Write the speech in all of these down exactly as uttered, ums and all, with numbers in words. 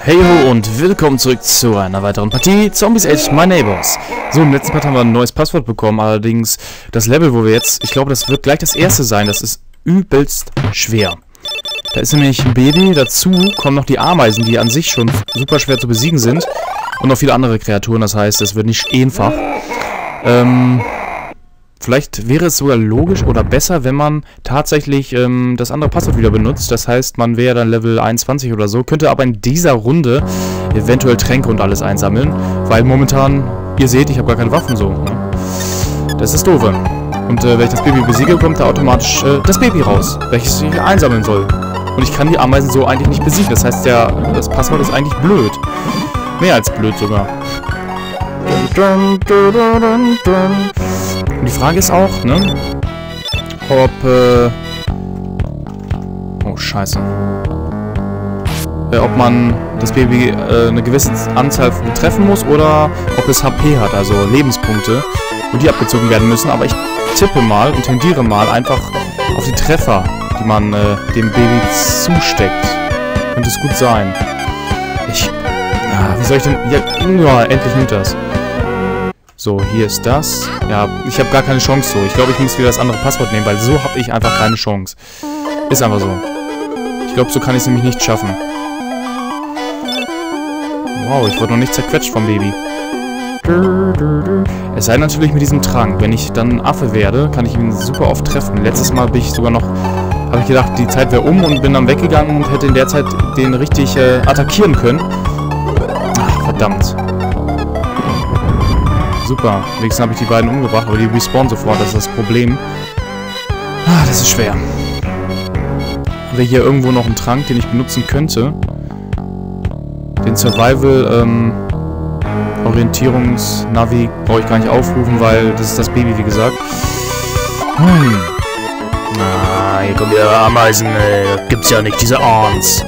Hey ho und willkommen zurück zu einer weiteren Partie Zombies Ate My Neighbors. So, im letzten Part haben wir ein neues Passwort bekommen, allerdings das Level, wo wir jetzt, ich glaube, das wird gleich das erste sein, das ist übelst schwer. Da ist nämlich ein Baby, dazu kommen noch die Ameisen, die an sich schon super schwer zu besiegen sind und noch viele andere Kreaturen, das heißt, es wird nicht einfach. Ähm... Vielleicht wäre es sogar logisch oder besser, wenn man tatsächlich ähm, das andere Passwort wieder benutzt. Das heißt, man wäre dann Level einundzwanzig oder so, könnte aber in dieser Runde eventuell Tränke und alles einsammeln. Weil momentan, ihr seht, ich habe gar keine Waffen so. Ne? Das ist doof. Und äh, wenn ich das Baby besiege, kommt da automatisch äh, das Baby raus, welches ich einsammeln soll. Und ich kann die Ameisen so eigentlich nicht besiegen. Das heißt, der, das Passwort ist eigentlich blöd. Mehr als blöd sogar. Und die Frage ist auch, ne, ob, äh, oh, scheiße, äh, ob man das Baby äh, eine gewisse Anzahl treffen muss oder ob es H P hat, also Lebenspunkte, und die abgezogen werden müssen. Aber ich tippe mal und tendiere mal einfach auf die Treffer, die man äh, dem Baby zusteckt. Könnte es gut sein. Ich, ah, wie soll ich denn, ja, ja endlich nimmt das. So, hier ist das. Ja, ich habe gar keine Chance so. Ich glaube, ich muss wieder das andere Passwort nehmen, weil so habe ich einfach keine Chance. Ist einfach so. Ich glaube, so kann ich es nämlich nicht schaffen. Wow, ich wurde noch nicht zerquetscht vom Baby. Es sei natürlich mit diesem Trank. Wenn ich dann ein Affe werde, kann ich ihn super oft treffen. Letztes Mal bin ich sogar noch... habe ich gedacht, die Zeit wäre um und bin dann weggegangen und hätte in der Zeit den richtig äh, attackieren können. Ach, verdammt. Super. Wenigstens habe ich die beiden umgebracht, aber die respawnen sofort, das ist das Problem. Ah, das ist schwer. Haben wir hier irgendwo noch einen Trank, den ich benutzen könnte? Den Survival, ähm, Orientierungs-Navi brauche ich gar nicht aufrufen, weil das ist das Baby, wie gesagt. Hm. Na, hier kommen wieder Ameisen, ey. Das gibt's ja nicht, diese Arns.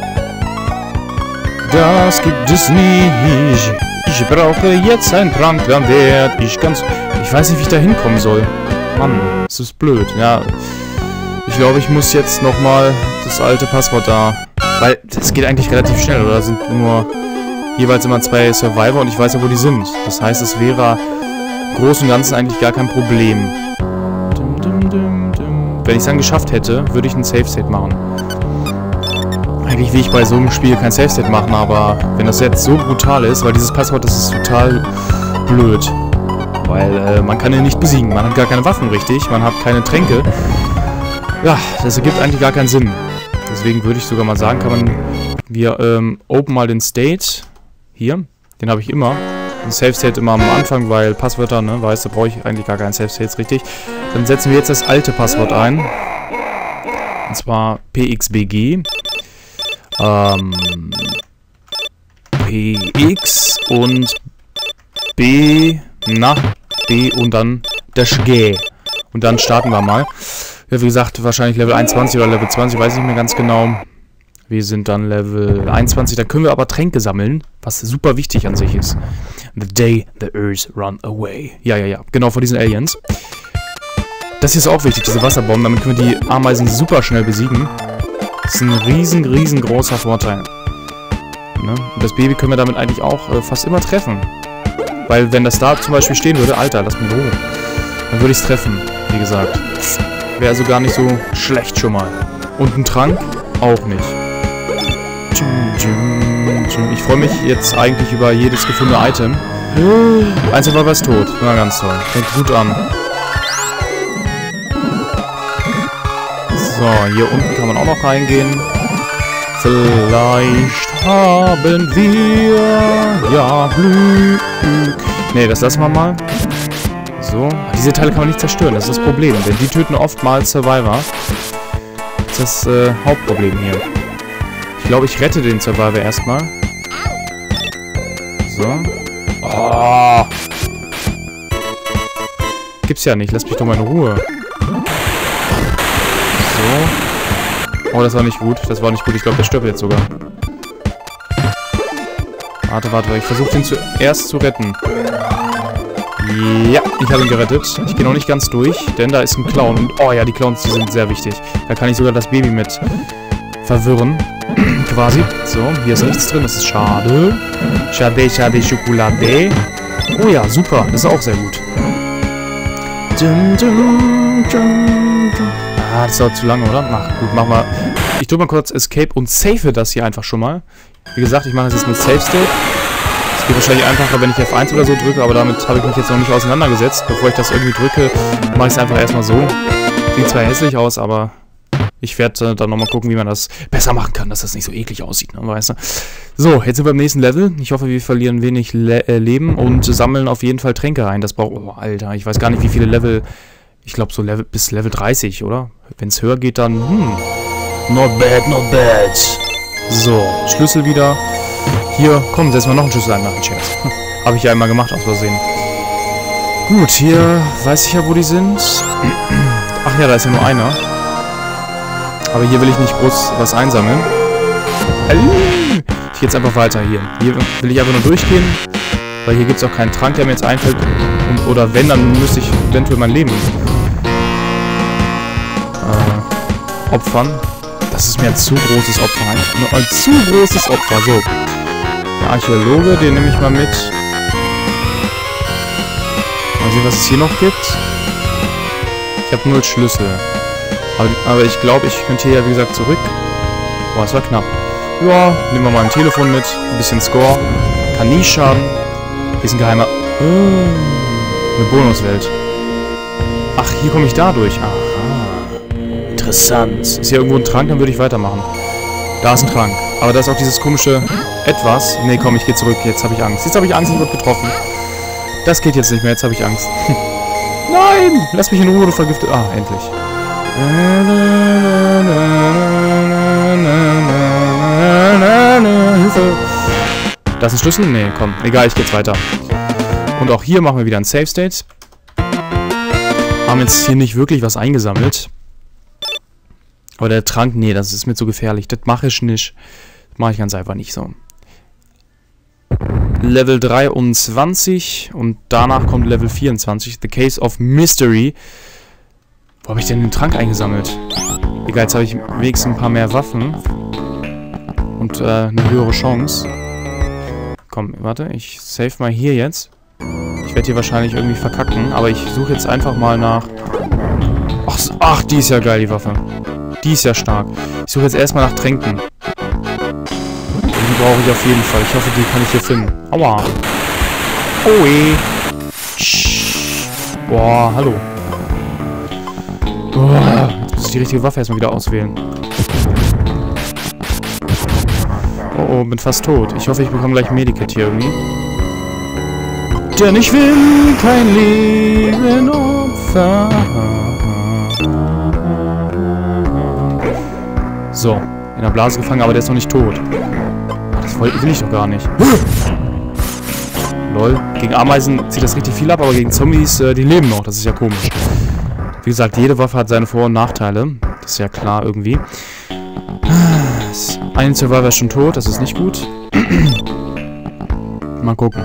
Das gibt es nicht. Ich brauche jetzt einen Trank, dann werd ich ganz... Ich weiß nicht, wie ich da hinkommen soll. Mann, das ist blöd. Ja, ich glaube, ich muss jetzt nochmal das alte Passwort da... Weil, das geht eigentlich relativ schnell, oder? Da sind nur jeweils immer zwei Survivor und ich weiß ja, wo die sind. Das heißt, es wäre im Großen und Ganzen eigentlich gar kein Problem. Wenn ich es dann geschafft hätte, würde ich ein Safe-State machen. Eigentlich will ich bei so einem Spiel kein Safe-State machen, aber wenn das jetzt so brutal ist, weil dieses Passwort, das ist total blöd. Weil äh, man kann ihn nicht besiegen, man hat gar keine Waffen richtig, man hat keine Tränke. Ja, das ergibt eigentlich gar keinen Sinn. Deswegen würde ich sogar mal sagen, kann man, wir ähm, open mal den State. Hier, den habe ich immer. Ein Safe-State immer am Anfang, weil Passwörter, ne, weißt du, brauche ich eigentlich gar keinen Safe-State richtig. Dann setzen wir jetzt das alte Passwort ein. Und zwar P X B G. Ähm, P X und B, na, B und dann Dash G. Und dann starten wir mal. Ja, wie gesagt, wahrscheinlich Level einundzwanzig oder Level zwanzig, weiß ich nicht mehr ganz genau. Wir sind dann Level einundzwanzig, da können wir aber Tränke sammeln, was super wichtig an sich ist. The day the Earth run away. Ja, ja, ja, genau, vor diesen Aliens. Das hier ist auch wichtig, diese Wasserbomben, damit können wir die Ameisen super schnell besiegen. Das ist ein riesen, riesengroßer Vorteil. Ne? Und das Baby können wir damit eigentlich auch äh, fast immer treffen. Weil wenn das da zum Beispiel stehen würde, Alter, lass mich in Ruhe, dann würde ich es treffen, wie gesagt. Wäre also gar nicht so schlecht schon mal. Und ein Trank auch nicht. Ich freue mich jetzt eigentlich über jedes gefundene Item. Eins war was tot. Na, ganz toll. Fängt gut an. So, hier unten kann man auch noch reingehen. Vielleicht haben wir ja Glück. Ne, das lassen wir mal. So, diese Teile kann man nicht zerstören, das ist das Problem. Denn die töten oftmals Survivor. Das ist das äh, Hauptproblem hier. Ich glaube, ich rette den Survivor erstmal. So. Oh. Gibt's ja nicht, lass mich doch mal in Ruhe. So. Oh, das war nicht gut. Das war nicht gut. Ich glaube, der stirbt jetzt sogar. Warte, warte. Ich versuche den zuerst zu retten. Ja, ich habe ihn gerettet. Ich gehe noch nicht ganz durch, denn da ist ein Clown. Und oh ja, die Clowns, die sind sehr wichtig. Da kann ich sogar das Baby mit verwirren. quasi. So, hier ist nichts drin, das ist schade. Schade, schade, Schokolade. Oh ja, super, das ist auch sehr gut. Dum, dum, dum, dum. Ah, das dauert zu lange, oder? Ach, gut, mach mal. Ich drücke mal kurz Escape und save das hier einfach schon mal. Wie gesagt, ich mache das jetzt mit Save State. Es geht wahrscheinlich einfacher, wenn ich F eins oder so drücke, aber damit habe ich mich jetzt noch nicht auseinandergesetzt. Bevor ich das irgendwie drücke, mache ich es einfach erstmal so. Sieht zwar hässlich aus, aber ich werde äh, dann nochmal gucken, wie man das besser machen kann, dass das nicht so eklig aussieht, ne, weißt du? So, jetzt sind wir im nächsten Level. Ich hoffe, wir verlieren wenig Le äh, Leben und sammeln auf jeden Fall Tränke rein. Das braucht... Oh, Alter, ich weiß gar nicht, wie viele Level... Ich glaube, so Level bis Level dreißig, oder? Wenn es höher geht, dann... Hm, not bad, not bad. So, Schlüssel wieder. Hier, komm, setzen wir noch einen Schlüssel ein nach dem Chat. Habe ich ja einmal gemacht, aus Versehen. Gut, hier weiß ich ja, wo die sind. Ach ja, da ist ja nur einer. Aber hier will ich nicht groß was einsammeln. Ich gehe jetzt einfach weiter hier. Hier will ich einfach nur durchgehen. Weil hier gibt es auch keinen Trank, der mir jetzt einfällt. Und, oder wenn, dann müsste ich eventuell mein Leben äh, opfern. Das ist mir ein zu großes Opfer. Ein, ein zu großes Opfer. So. Der Archäologe, den nehme ich mal mit. Mal sehen, was es hier noch gibt. Ich habe null Schlüssel. Aber, aber ich glaube, ich könnte hier ja, wie gesagt, zurück. Boah, das war knapp. Ja, nehmen wir mal ein Telefon mit. Ein bisschen Score. Kann nie schaden. Hier ist ein geheimer... Oh, eine Bonuswelt. Ach, hier komme ich da durch. Aha. Interessant. Ist hier irgendwo ein Trank, dann würde ich weitermachen. Da ist ein Trank. Aber da ist auch dieses komische Etwas. Nee, komm, ich gehe zurück. Jetzt habe ich Angst. Jetzt habe ich Angst, ich wurde getroffen. Das geht jetzt nicht mehr. Jetzt habe ich Angst. Nein! Lass mich in Ruhe, du vergiftet... Ah, endlich. Hilfe! Das ist ein Schlüssel? Nee, komm. Egal, ich gehe jetzt weiter. Und auch hier machen wir wieder ein Save State. Haben jetzt hier nicht wirklich was eingesammelt. Aber der Trank, nee, das ist mir zu gefährlich. Das mache ich nicht. Das mache ich ganz einfach nicht so. Level dreiundzwanzig und danach kommt Level vierundzwanzig. The Case of Mystery. Wo habe ich denn den Trank eingesammelt? Egal, jetzt habe ich wenigstens ein paar mehr Waffen. Und äh, eine höhere Chance. Komm, warte, ich save mal hier jetzt. Ich werde hier wahrscheinlich irgendwie verkacken, aber ich suche jetzt einfach mal nach... Ach, ach, die ist ja geil, die Waffe. Die ist ja stark. Ich suche jetzt erstmal nach Tränken. Die brauche ich auf jeden Fall. Ich hoffe, die kann ich hier finden. Aua. Oh, eh. Boah, hallo. Boah, jetzt muss ich die richtige Waffe erstmal wieder auswählen. Oh, oh, bin fast tot. Ich hoffe, ich bekomme gleich ein Medikit hier irgendwie. Denn ich will kein Leben opfern. So, in der Blase gefangen, aber der ist noch nicht tot. Das will ich doch gar nicht. Lol. Gegen Ameisen zieht das richtig viel ab, aber gegen Zombies, äh, die leben noch. Das ist ja komisch. Wie gesagt, jede Waffe hat seine Vor- und Nachteile. Das ist ja klar irgendwie. Ein Survivor ist schon tot, das ist nicht gut. Mal gucken.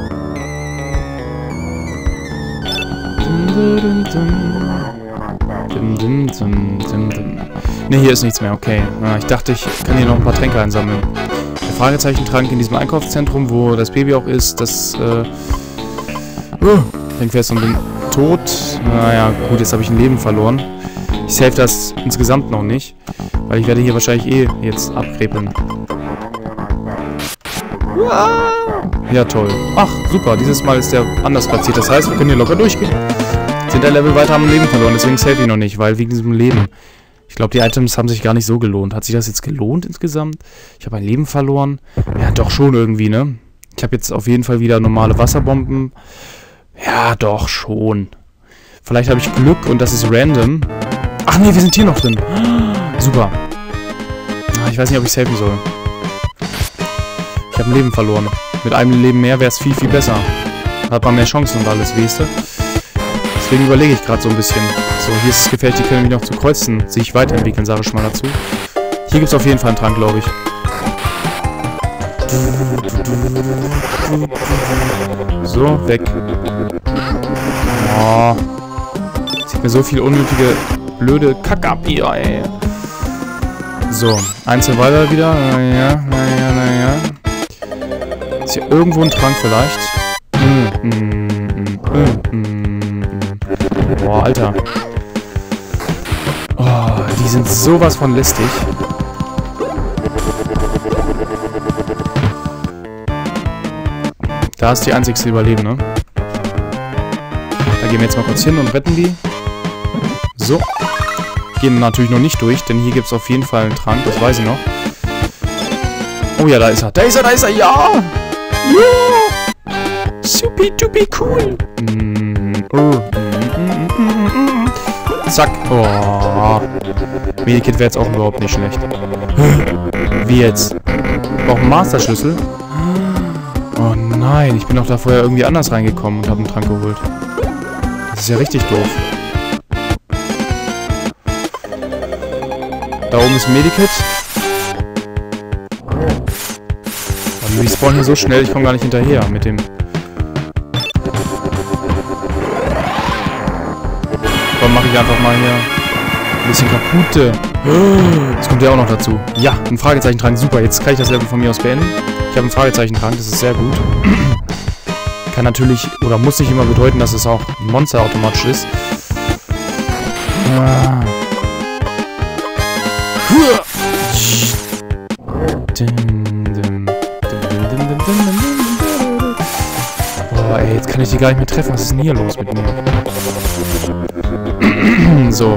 Ne, hier ist nichts mehr, okay. Ja, ich dachte, ich kann hier noch ein paar Tränke einsammeln. Der Fragezeichen-Trank in diesem Einkaufszentrum, wo das Baby auch ist, das, äh... Uh, ich denke fest und bin tot. Naja, gut, jetzt habe ich ein Leben verloren. Ich save das insgesamt noch nicht, weil ich werde hier wahrscheinlich eh jetzt abkrepeln. Ja, toll. Ach, super, dieses Mal ist der anders platziert. Das heißt, wir können hier locker durchgehen. Sind der Level weiter, haben ein Leben verloren, deswegen save ich noch nicht, weil wegen diesem Leben. Ich glaube, die Items haben sich gar nicht so gelohnt. Hat sich das jetzt gelohnt insgesamt? Ich habe ein Leben verloren. Ja, doch schon irgendwie, ne? Ich habe jetzt auf jeden Fall wieder normale Wasserbomben. Ja, doch schon. Vielleicht habe ich Glück und das ist random. Ach nee, wir sind hier noch drin. Super. Ich weiß nicht, ob ich saven soll. Ich habe ein Leben verloren. Mit einem Leben mehr wäre es viel, viel besser. Da hat man mehr Chancen und alles, weißt du? Deswegen überlege ich gerade so ein bisschen. So, hier ist es gefährlich, die können mich noch zu kreuzen, sich weiterentwickeln, sage ich mal dazu. Hier gibt es auf jeden Fall einen Trank, glaube ich. So, weg. Oh. Sieht mir so viel unnötige, blöde Kacke ab hier, ey. So, einzeln weiter wieder. Naja, naja, naja. Ist hier irgendwo ein Trank vielleicht? Mm, mm, mm, mm, mm. Boah, Alter. Oh, die sind sowas von listig. Da ist die einzigste Überleben, ne? Da gehen wir jetzt mal kurz hin und retten die. So. Gehen natürlich noch nicht durch, denn hier gibt es auf jeden Fall einen Trank, das weiß ich noch. Oh ja, da ist er. Da ist er, da ist er, ja! Ja! Supi dupi cool! Mm, oh. Zack. Oh. Medikit wäre jetzt auch überhaupt nicht schlecht. Wie jetzt? Ich brauche einen Master-Schlüssel. Oh nein, ich bin doch da vorher irgendwie anders reingekommen und habe einen Trank geholt. Das ist ja richtig doof. Da oben ist ein Medikit. Und die spawnen hier so schnell, ich komme gar nicht hinterher mit dem... Dann mache ich einfach mal hier ein bisschen kaputte. Das kommt ja auch noch dazu. Ja, ein Fragezeichen-Trank. Super, jetzt kann ich das Level von mir aus beenden. Ich habe einen Fragezeichen-Trank, das ist sehr gut. Kann natürlich, oder muss nicht immer bedeuten, dass es auch ein Monster automatisch ist. Ah. Boah, ey, jetzt kann ich die gar nicht mehr treffen. Was ist denn hier los mit mir? So.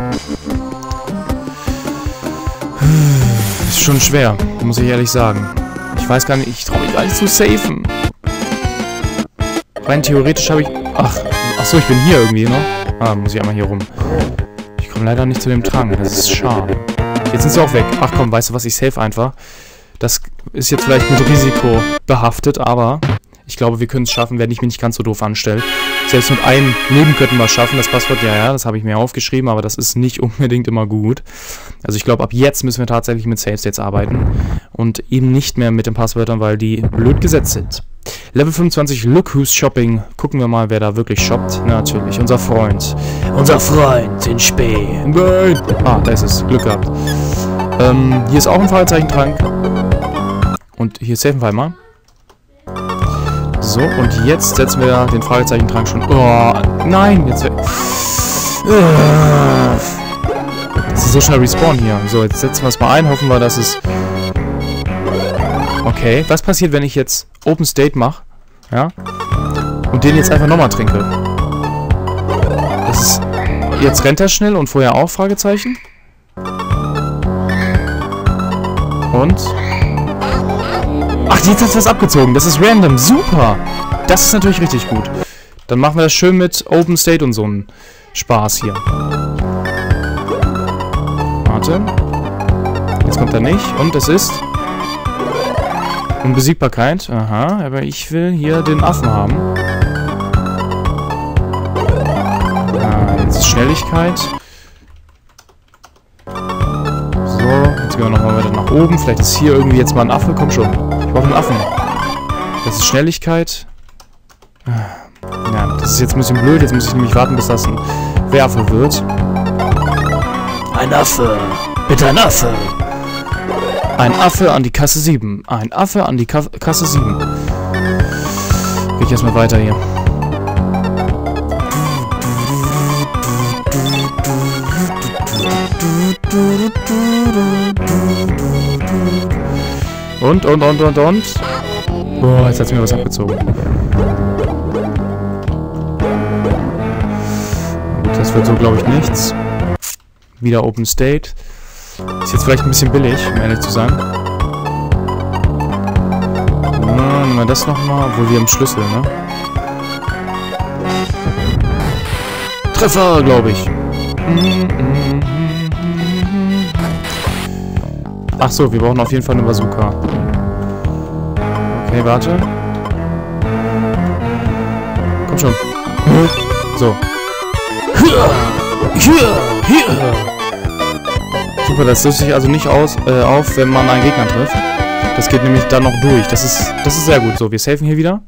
Ist schon schwer, muss ich ehrlich sagen. Ich weiß gar nicht, ich traue mich gar nicht zu safen. Rein theoretisch habe ich... Ach, ach so, ich bin hier irgendwie noch. Ah, muss ich einmal hier rum. Ich komme leider nicht zu dem Trank, das ist schade. Jetzt sind sie auch weg. Ach komm, weißt du was, ich save einfach. Das ist jetzt vielleicht mit Risiko behaftet, aber ich glaube, wir können es schaffen, wenn ich mich nicht ganz so doof anstelle. Selbst mit einem Leben könnten wir es schaffen. Das Passwort, ja, ja, das habe ich mir aufgeschrieben, aber das ist nicht unbedingt immer gut. Also ich glaube, ab jetzt müssen wir tatsächlich mit Save States arbeiten und eben nicht mehr mit den Passwörtern, weil die blöd gesetzt sind. Level fünfundzwanzig, Look Who's Shopping. Gucken wir mal, wer da wirklich shoppt. Natürlich, unser Freund. Unser Freund in Spee. Nein. Ah, da ist es. Glück gehabt. Ähm, hier ist auch ein Fragezeichen-Trank. Und hier safen wir einmal. So, und jetzt setzen wir den Fragezeichen-Trank schon... Oh, nein! Jetzt... Das ist so schnell respawnen hier. So, jetzt setzen wir es mal ein. Hoffen wir, dass es... Okay, was passiert, wenn ich jetzt Open State mache? Ja? Und den jetzt einfach nochmal trinke? Das ist... Jetzt rennt er schnell und vorher auch? Fragezeichen. Und... Ach, jetzt hat es was abgezogen. Das ist random. Super. Das ist natürlich richtig gut. Dann machen wir das schön mit Open State und so einen Spaß hier. Warte. Jetzt kommt er nicht. Und es ist... Unbesiegbarkeit. Aha, aber ich will hier den Affen haben. Ah, jetzt ist Schnelligkeit. So, jetzt gehen wir nochmal weiter nach oben. Vielleicht ist hier irgendwie jetzt mal ein Affe. Komm schon. Ich brauche einen Affen. Das ist Schnelligkeit. Ja, das ist jetzt ein bisschen blöd. Jetzt muss ich nämlich warten, bis das ein Werfer wird. Ein Affe. Bitte ein Affe. Ein Affe an die Kasse sieben. Ein Affe an die Ka Kasse sieben. Geh ich erstmal weiter hier. Und, und, und, und, und. Boah, jetzt hat es mir was abgezogen. Gut, das wird so, glaube ich, nichts. Wieder Open State. Ist jetzt vielleicht ein bisschen billig, um ehrlich zu sein. Na, nehmen wir das nochmal, obwohl wir haben Schlüssel, ne? Treffer, glaube ich. Ach so, wir brauchen auf jeden Fall eine Bazooka. Okay, warte. Komm schon. So. Super, das löst sich also nicht aus, äh, auf, wenn man einen Gegner trifft. Das geht nämlich dann noch durch. Das ist, das ist sehr gut. So, wir safen hier wieder.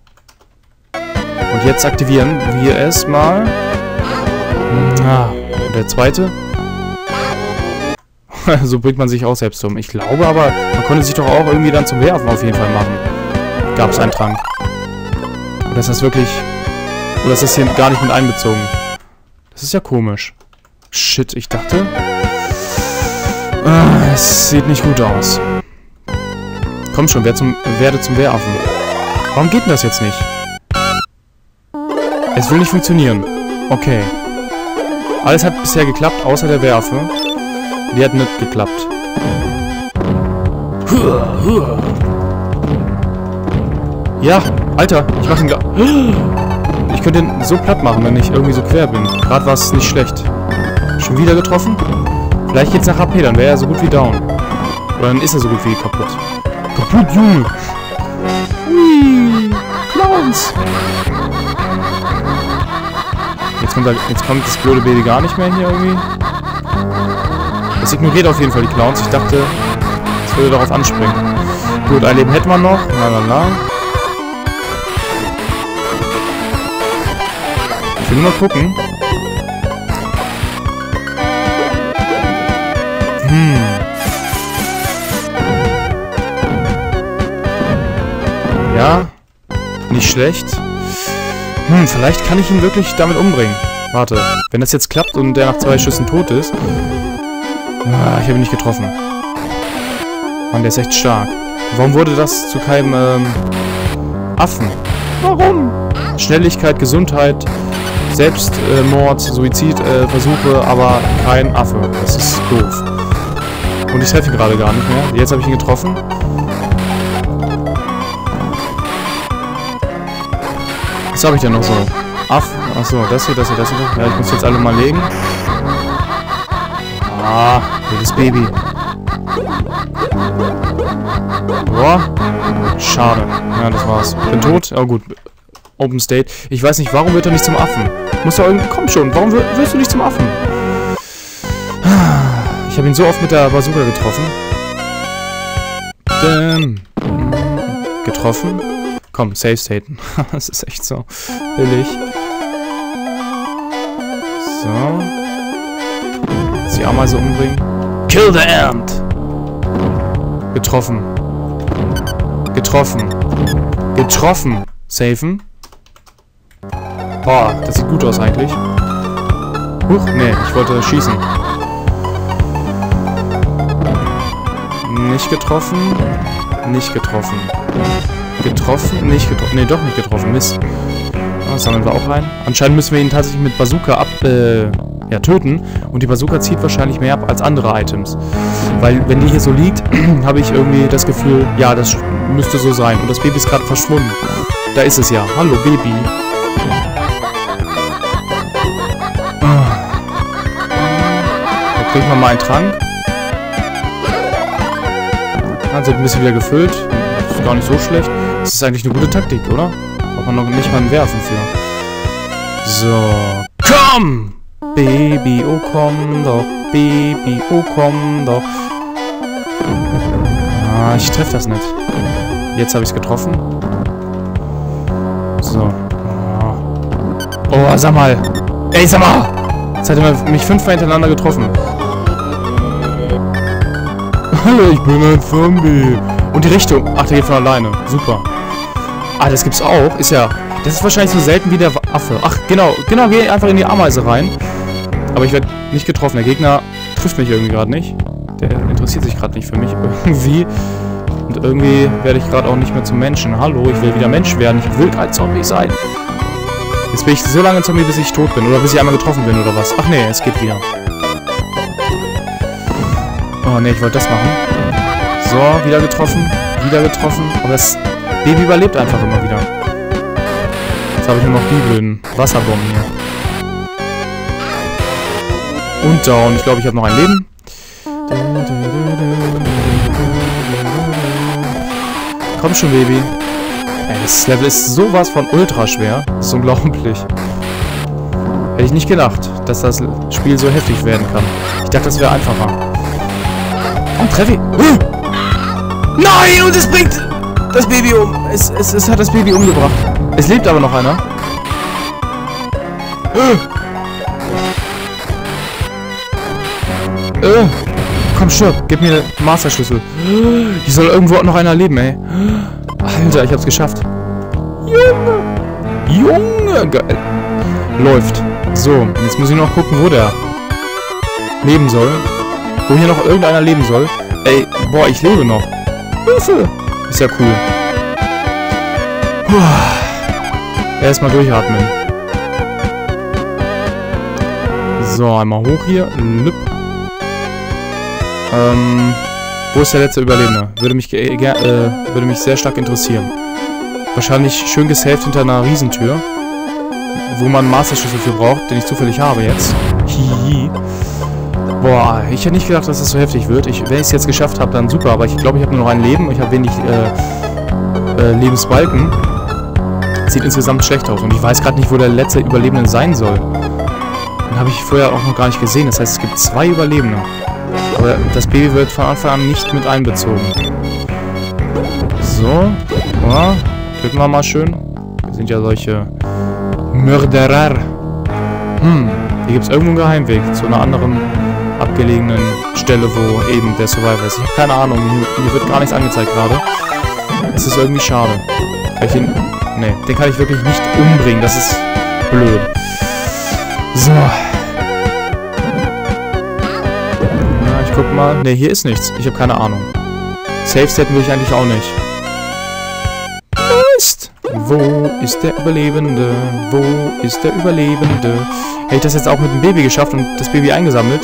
Und jetzt aktivieren wir es mal. Ah, und der zweite. So bringt man sich auch selbst um. Ich glaube aber, man konnte sich doch auch irgendwie dann zum Wehaffen auf jeden Fall machen. Gab es einen Trank. Oder ist das wirklich... Oder ist das hier gar nicht mit einbezogen? Das ist ja komisch. Shit, ich dachte... Ah, es sieht nicht gut aus. Komm schon, wer zum, werde zum Wehaffen. Warum geht denn das jetzt nicht? Es will nicht funktionieren. Okay. Alles hat bisher geklappt, außer der Wehraffe. Die hat nicht geklappt. Ja, Alter, ich mach ihn gar... Ich könnte ihn so platt machen, wenn ich irgendwie so quer bin. Gerade war es nicht schlecht. Schon wieder getroffen? Vielleicht geht's nach H P, dann wäre er so gut wie down. Oder dann ist er so gut wie kaputt. Kaputt, Junge! Hui! Clowns! Jetzt kommt, da, jetzt kommt das blöde Baby gar nicht mehr hier irgendwie. Das ignoriert auf jeden Fall die Clowns. Ich dachte, es würde darauf anspringen. Gut, ein Leben hätten wir noch. Na, na, na. Ich will nur mal gucken. Hm. Ja. Nicht schlecht. Hm, vielleicht kann ich ihn wirklich damit umbringen. Warte, wenn das jetzt klappt und der nach zwei Schüssen tot ist... Ah, ich habe ihn nicht getroffen. Mann, der ist echt stark. Warum wurde das zu keinem ähm, Affen? Warum? Schnelligkeit, Gesundheit, Selbstmord, äh, Suizidversuche, äh, aber kein Affe. Das ist doof. Und ich treffe ihn gerade gar nicht mehr. Jetzt habe ich ihn getroffen. Was habe ich denn noch so? Aff. Achso, das hier, das hier, das hier. Ja, ich muss jetzt alle mal legen. Ah, das Baby. Boah. Schade. Ja, das war's. Bin tot? Oh gut. Open State. Ich weiß nicht, warum wird er nicht zum Affen? Muss doch irgendwie... Komm schon, warum wirst du nicht zum Affen? Ich habe ihn so oft mit der Bazooka getroffen. Däm. Getroffen. Komm, Safe Staten. Das ist echt so billig. So. Jetzt die Ameise umbringen. Kill the ant! Getroffen. Getroffen. Getroffen. Safen. Boah, das sieht gut aus eigentlich. Huch, nee, ich wollte schießen. Nicht getroffen. Nicht getroffen. Getroffen? Nicht getroffen. Nee, doch nicht getroffen. Mist. Das sammeln wir auch rein. Anscheinend müssen wir ihn tatsächlich mit Bazooka ab, äh, ja, töten. Und die Bazooka zieht wahrscheinlich mehr ab als andere Items. Weil, wenn die hier so liegt, habe ich irgendwie das Gefühl, ja, das müsste so sein. Und das Baby ist gerade verschwunden. Da ist es ja. Hallo, Baby. Da kriegen wir mal einen Trank. Dann sind ein bisschen wieder gefüllt. Das ist gar nicht so schlecht. Das ist eigentlich eine gute Taktik, oder? Braucht man noch nicht mal einen Werfen für. So. Komm! Baby, oh komm doch. Baby, oh komm doch. Ah, ich treffe das nicht. Jetzt habe ich es getroffen. So. Oh, sag mal. Ey, sag mal! Jetzt hat er mich fünfmal hintereinander getroffen. Hallo, ich bin ein Zombie. Und die Richtung. Ach, der geht von alleine. Super. Ah, das gibt's auch. Ist ja... Das ist wahrscheinlich so selten wie der Affe. Ach, genau. Genau, geh einfach in die Ameise rein. Aber ich werde nicht getroffen. Der Gegner trifft mich irgendwie gerade nicht. Der interessiert sich gerade nicht für mich. Irgendwie. Und irgendwie werde ich gerade auch nicht mehr zum Menschen. Hallo, ich will wieder Mensch werden. Ich will kein Zombie sein. Jetzt bin ich so lange Zombie, bis ich tot bin. Oder bis ich einmal getroffen bin, oder was? Ach nee, es geht wieder. Oh nee, ich wollte das machen. So, wieder getroffen. Wieder getroffen. Aber das Baby überlebt einfach immer wieder. Jetzt habe ich nur noch die blöden Wasserbomben hier. Und down. Ich glaube, ich habe noch ein Leben. Komm schon, Baby. Ey, das Level ist sowas von ultra schwer. Das ist unglaublich. Hätte ich nicht gedacht, dass das Spiel so heftig werden kann. Ich dachte, das wäre einfacher. Komm, treff ihn. Nein, und es bringt das Baby um. Es, es, es hat das Baby umgebracht. Es lebt aber noch einer. Äh. Äh. komm, stirb. Gib mir den Masterschlüssel. Hier soll irgendwo noch einer leben, ey. Alter, ich hab's geschafft. Junge. Junge. Geil. Läuft. So, jetzt muss ich noch gucken, wo der leben soll. Wo hier noch irgendeiner leben soll. Ey, boah, ich lebe noch. Hilfe. Ist ja cool. Puh. Erstmal durchatmen. So, einmal hoch hier. Lüpp. Ähm, wo ist der letzte Überlebende? Würde mich, äh, würde mich sehr stark interessieren. Wahrscheinlich schön gesaved hinter einer Riesentür. Wo man einen Masterschlüssel für braucht, den ich zufällig habe jetzt. Hihi. Boah, ich hätte nicht gedacht, dass das so heftig wird. Ich, wenn ich es jetzt geschafft habe, dann super. Aber ich glaube, ich habe nur noch ein Leben. Ich habe wenig äh, äh, Lebensbalken. Sieht insgesamt schlecht aus. Und ich weiß gerade nicht, wo der letzte Überlebende sein soll. Den habe ich vorher auch noch gar nicht gesehen. Das heißt, es gibt zwei Überlebende. Aber das Baby wird von Anfang an nicht mit einbezogen. So. Ja, drücken wir mal schön. Wir sind ja solche Mörderer. Hm. Hier gibt es irgendwo einen Geheimweg zu einer anderen abgelegenen Stelle, wo eben der Survivor ist. Ich habe keine Ahnung. Hier, hier wird gar nichts angezeigt gerade. Das ist irgendwie schade. Kann ich den... Nee, den kann ich wirklich nicht umbringen. Das ist blöd. So. Na, ich guck mal. Ne, hier ist nichts. Ich habe keine Ahnung. Safe Set will ich eigentlich auch nicht. Ist. Wo ist der Überlebende? Wo ist der Überlebende? Hätte ich das jetzt auch mit dem Baby geschafft und das Baby eingesammelt?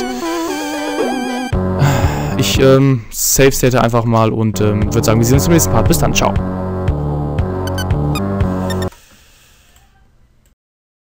Ich, ähm, Safe State einfach mal und, ähm, würde sagen, wir sehen uns im nächsten Part. Bis dann, ciao.